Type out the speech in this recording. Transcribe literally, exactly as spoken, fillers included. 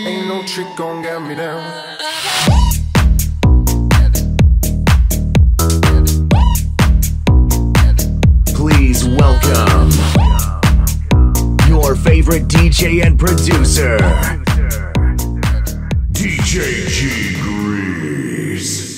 Ain't no trick gon' get me down. Please welcome your favorite D J and producer, D J G Grease.